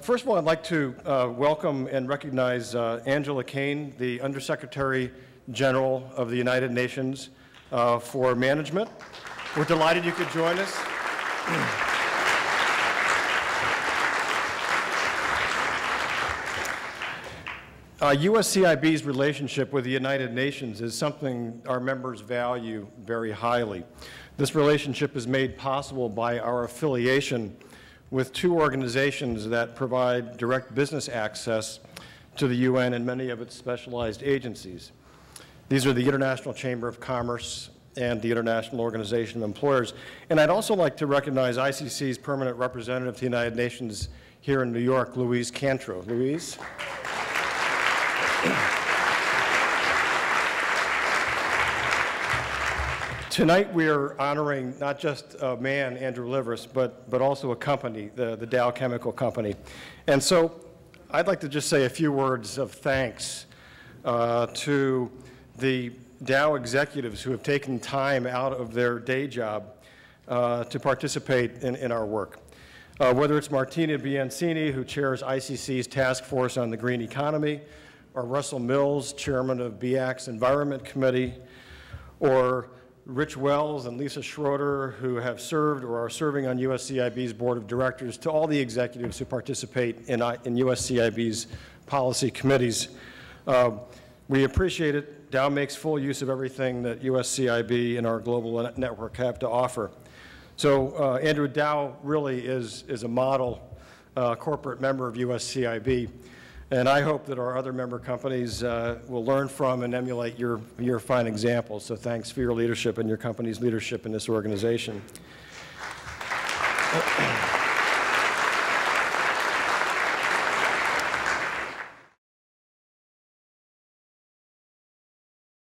First of all, I'd like to welcome and recognize Angela Kane, the Undersecretary General of the United Nations for Management. We're delighted you could join us. USCIB's relationship with the United Nations is something our members value very highly. This relationship is made possible by our affiliation with two organizations that provide direct business access to the UN and many of its specialized agencies. These are the International Chamber of Commerce and the International Organization of Employers. And I'd also like to recognize ICC's permanent representative to the United Nations here in New York, Louise Cantrell. Louise? Tonight we are honoring not just a man, Andrew Liveris, but also a company, the Dow Chemical Company. And so I'd like to just say a few words of thanks to the Dow executives who have taken time out of their day job to participate in our work. Whether it's Martina Biancini, who chairs ICC's Task Force on the Green Economy, or Russell Mills, chairman of BIAC's Environment Committee, or Rich Wells and Lisa Schroeder, who have served or are serving on USCIB's board of directors, to all the executives who participate in USCIB's policy committees. We appreciate it. Dow makes full use of everything that USCIB and our global network have to offer. So Andrew, Dow really is a model corporate member of USCIB. And I hope that our other member companies will learn from and emulate your fine examples. So thanks for your leadership and your company's leadership in this organization.